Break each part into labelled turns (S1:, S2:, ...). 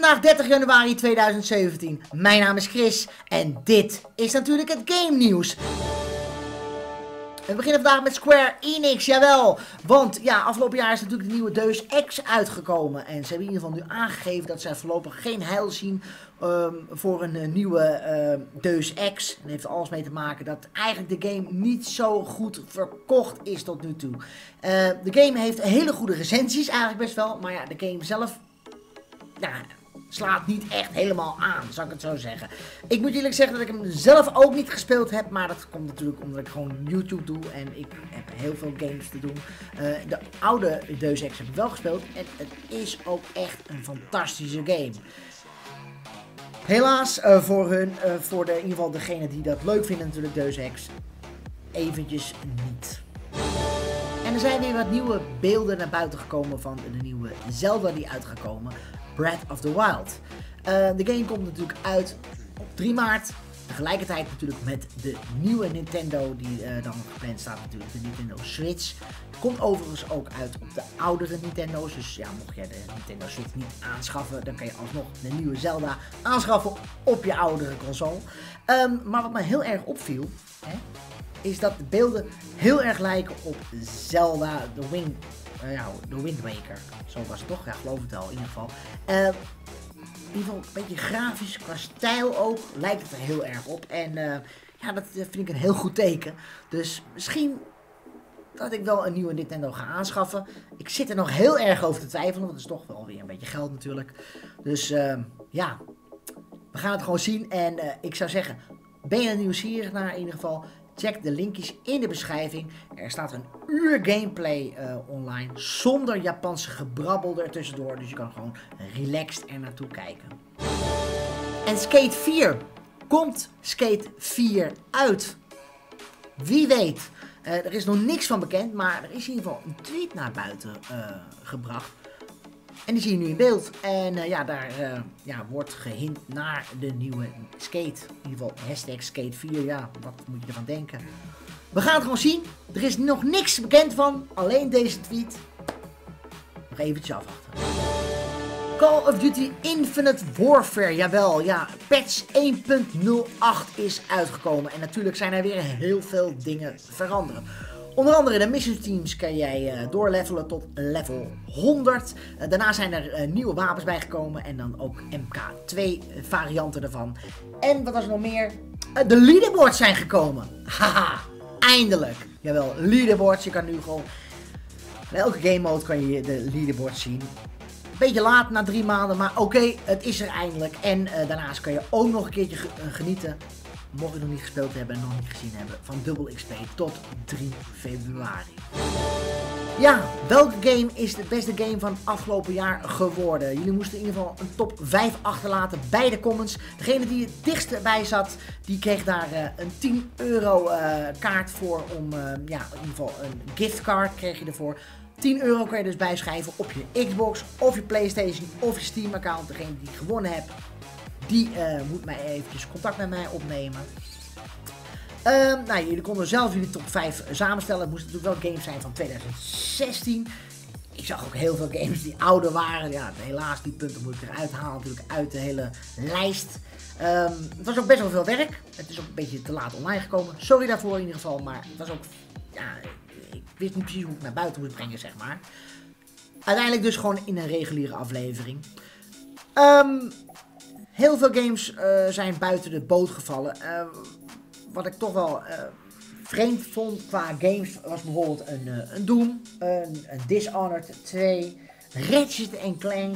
S1: vandaag 30 januari 2017. Mijn naam is Chris en dit is natuurlijk het game nieuws. We beginnen vandaag met Square Enix, jawel. Want ja, afgelopen jaar is natuurlijk de nieuwe Deus Ex uitgekomen. En ze hebben in ieder geval nu aangegeven dat zij voorlopig geen heil zien voor een nieuwe Deus Ex. En dat heeft er alles mee te maken dat eigenlijk de game niet zo goed verkocht is tot nu toe. De game heeft hele goede recensies eigenlijk best wel. Maar ja, de game zelf slaat niet echt helemaal aan, zou ik het zo zeggen. Ik moet eerlijk zeggen dat ik hem zelf ook niet gespeeld heb. Maar dat komt natuurlijk omdat ik gewoon YouTube doe. En ik heb heel veel games te doen. De oude Deus Ex heb ik wel gespeeld. En het is ook echt een fantastische game. Helaas voor in ieder geval degene die dat leuk vinden natuurlijk Deus Ex. Eventjes niet. En er zijn weer wat nieuwe beelden naar buiten gekomen van de nieuwe Zelda die uit gaat komen. Breath of the Wild. De game komt natuurlijk uit op 3 maart. Tegelijkertijd natuurlijk met de nieuwe Nintendo die dan gepland staat natuurlijk. De Nintendo Switch. Komt overigens ook uit op de oudere Nintendo's. Dus ja, mocht jij de Nintendo Switch niet aanschaffen, dan kan je alsnog de nieuwe Zelda aanschaffen op je oudere console. Maar wat mij heel erg opviel, is dat de beelden heel erg lijken op Zelda The Wind Waker. Zo was het toch? Ja, geloof het wel in ieder geval. In ieder geval een beetje grafisch, qua stijl ook, lijkt het er heel erg op. En ja, dat vind ik een heel goed teken. Dus misschien dat ik wel een nieuwe Nintendo ga aanschaffen. Ik zit er nog heel erg over te twijfelen, want het is toch wel weer een beetje geld natuurlijk. Dus ja, we gaan het gewoon zien. En ik zou zeggen, ben je er nieuwsgierig naar in ieder geval? Check de linkjes in de beschrijving. Er staat een uur gameplay online. Zonder Japanse gebrabbel ertussendoor. Dus je kan gewoon relaxed er naartoe kijken. En Skate 4. Komt Skate 4 uit? Wie weet. Er is nog niks van bekend. Maar er is in ieder geval een tweet naar buiten gebracht. En die zie je nu in beeld. En ja, daar wordt gehint naar de nieuwe Skate. In ieder geval hashtag Skate 4. Ja, wat moet je ervan denken? We gaan het gewoon zien. Er is nog niks bekend van. Alleen deze tweet. Nog eventjes afwachten. Call of Duty Infinite Warfare. Jawel, ja. Patch 1.08 is uitgekomen. En natuurlijk zijn er weer heel veel dingen veranderen. Onder andere de mission teams kan jij doorlevelen tot level 100. Daarna zijn er nieuwe wapens bijgekomen en dan ook MK2 varianten ervan. En wat was er nog meer? De leaderboards zijn gekomen. Haha, eindelijk. Jawel, leaderboards. Je kan nu gewoon in elke game mode kan je de leaderboards zien. Beetje laat na 3 maanden, maar oké, het is er eindelijk. En daarnaast kan je ook nog een keertje genieten. Mocht je nog niet gespeeld hebben en nog niet gezien hebben, van Double XP tot 3 februari. Ja, welke game is de beste game van het afgelopen jaar geworden? Jullie moesten in ieder geval een top 5 achterlaten bij de comments. Degene die het dichtst bij zat, die kreeg daar een 10 euro kaart voor om, ja, in ieder geval een giftcard kreeg je ervoor. 10 euro kan je dus bijschrijven op je Xbox of je PlayStation of je Steam account. Degene die gewonnen hebt, die moet mij eventjes contact met mij opnemen. Nou, jullie konden zelf jullie top 5 samenstellen. Het moesten natuurlijk wel games zijn van 2016. Ik zag ook heel veel games die ouder waren. Ja, helaas, die punten moet ik eruit halen natuurlijk uit de hele lijst. Het was ook best wel veel werk. Het is ook een beetje te laat online gekomen. Sorry daarvoor in ieder geval. Maar het was ook, ja, ik wist niet precies hoe ik naar buiten moest brengen, zeg maar. Uiteindelijk dus gewoon in een reguliere aflevering. Heel veel games zijn buiten de boot gevallen. Wat ik toch wel vreemd vond qua games was bijvoorbeeld een Doom, een Dishonored 2, Ratchet Clank,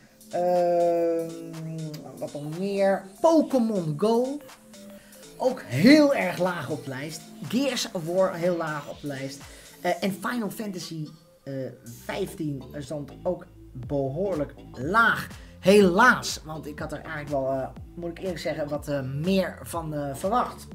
S1: wat nog meer, Pokémon Go. Ook heel erg laag op de lijst. Gears of War heel laag op de lijst. En Final Fantasy 15 stond ook behoorlijk laag. Helaas, want ik had er eigenlijk wel, moet ik eerlijk zeggen, wat meer van verwacht.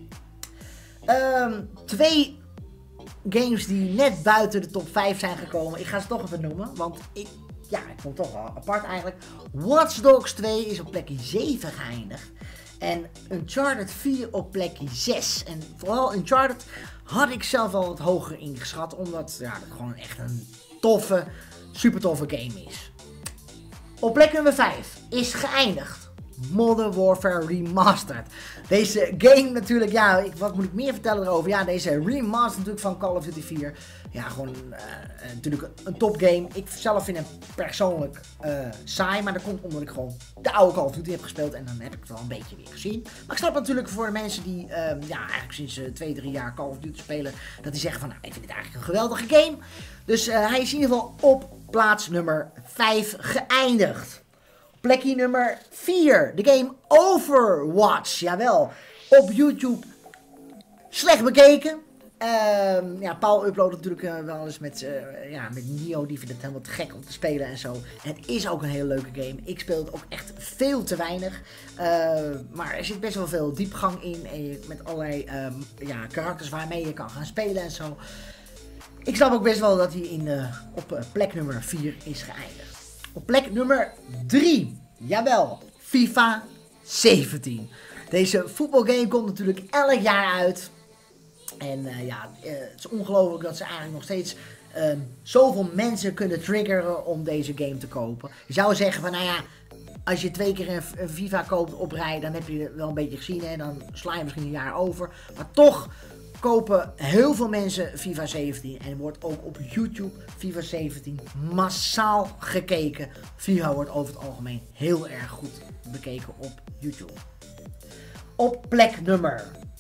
S1: 2 games die net buiten de top 5 zijn gekomen. Ik ga ze toch even noemen, want ik vond het toch wel apart eigenlijk. Watch Dogs 2 is op plekje 7 geëindigd. En Uncharted 4 op plekje 6. En vooral Uncharted had ik zelf al wat hoger ingeschat, omdat het gewoon echt een toffe, super toffe game is. Op plek nummer 5 is geëindigd Modern Warfare Remastered. Deze game natuurlijk, ja, wat moet ik meer vertellen erover? Ja, deze remaster natuurlijk van Call of Duty 4. Ja, gewoon natuurlijk een topgame. Ik zelf vind hem persoonlijk saai, maar dat komt omdat ik gewoon de oude Call of Duty heb gespeeld en dan heb ik het wel een beetje weer gezien. Maar ik snap natuurlijk voor de mensen die eigenlijk sinds 2-3 jaar Call of Duty spelen, dat die zeggen van, nou, ik vind dit eigenlijk een geweldige game. Dus hij is in ieder geval op plaats nummer 5 geëindigd. Plekje nummer 4, de game Overwatch. Jawel, op YouTube slecht bekeken. Paul uploadt natuurlijk wel eens met Nio, die vindt het helemaal te gek om te spelen en zo. En het is ook een hele leuke game. Ik speel het ook echt veel te weinig. Maar er zit best wel veel diepgang in. En met allerlei karakters waarmee je kan gaan spelen en zo. Ik snap ook best wel dat hij op plek nummer 4 is geëindigd. Op plek nummer 3, jawel, FIFA 17. Deze voetbalgame komt natuurlijk elk jaar uit. En het is ongelooflijk dat ze eigenlijk nog steeds zoveel mensen kunnen triggeren om deze game te kopen. Je zou zeggen van, nou ja, als je 2 keer een FIFA koopt op rij, dan heb je het wel een beetje gezien en dan sla je misschien een jaar over. Maar toch kopen heel veel mensen FIFA 17 en wordt ook op YouTube FIFA 17 massaal gekeken. FIFA wordt over het algemeen heel erg goed bekeken op YouTube. Op plek nummer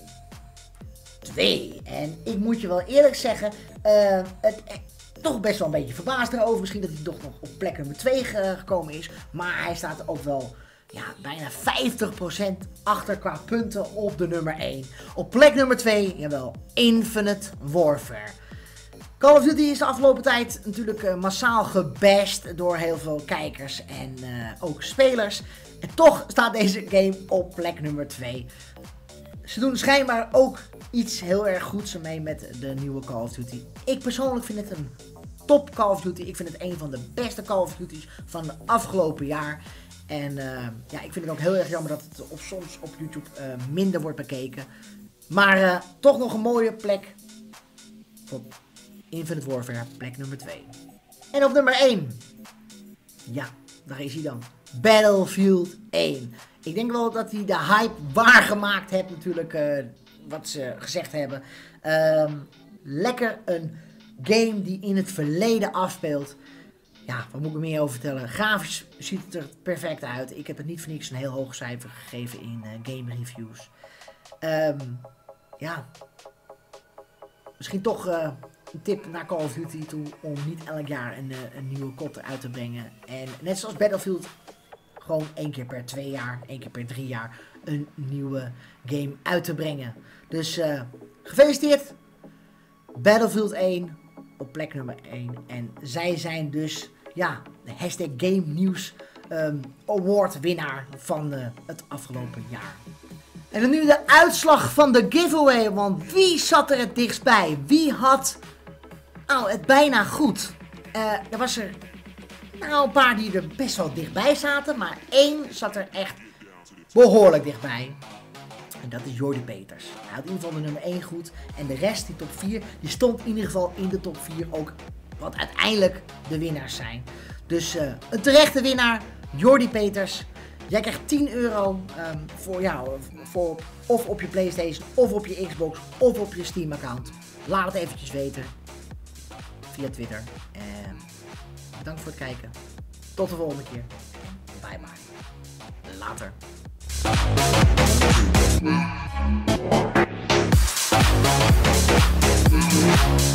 S1: 2. En ik moet je wel eerlijk zeggen, toch best wel een beetje verbaasd erover. Misschien dat hij toch nog op plek nummer 2 gekomen is. Maar hij staat ook wel bijna 50% achter qua punten op de nummer 1. Op plek nummer 2, jawel, Infinite Warfare. Call of Duty is de afgelopen tijd natuurlijk massaal gebashed door heel veel kijkers en ook spelers. En toch staat deze game op plek nummer 2. Ze doen schijnbaar ook iets heel erg goeds mee met de nieuwe Call of Duty. Ik persoonlijk vind het een top Call of Duty. Ik vind het een van de beste Call of Duty's van de afgelopen jaar. En ik vind het ook heel erg jammer dat het soms op YouTube minder wordt bekeken. Maar toch nog een mooie plek op Infinite Warfare, plek nummer 2. En op nummer 1. Ja, daar is hij dan. Battlefield 1. Ik denk wel dat hij de hype waargemaakt heeft natuurlijk, wat ze gezegd hebben. Lekker een game die in het verleden afspeelt. Ja, wat moet ik er meer over vertellen? Grafisch ziet het er perfect uit. Ik heb het niet voor niks een heel hoog cijfer gegeven in game reviews. Misschien toch een tip naar Call of Duty toe om niet elk jaar een nieuwe COD uit te brengen. En net zoals Battlefield, gewoon 1 keer per 2 jaar, 1 keer per 3 jaar een nieuwe game uit te brengen. Dus gefeliciteerd! Battlefield 1 op plek nummer 1. En zij zijn dus de hashtag Game News Award winnaar van het afgelopen jaar. En dan nu de uitslag van de giveaway, want wie zat er het dichtst bij? Wie had het bijna goed? Er was er een paar die er best wel dichtbij zaten, maar 1 zat er echt behoorlijk dichtbij. En dat is Jordi Peters. Hij had in ieder geval de nummer 1 goed. En de rest, die top 4, die stond in ieder geval in de top 4 ook wat uiteindelijk de winnaars zijn. Dus een terechte winnaar, Jordi Peters. Jij krijgt €10 voor of op je PlayStation, of op je Xbox, of op je Steam account. Laat het eventjes weten via Twitter. Bedankt voor het kijken. Tot de volgende keer. Bye bye. Later.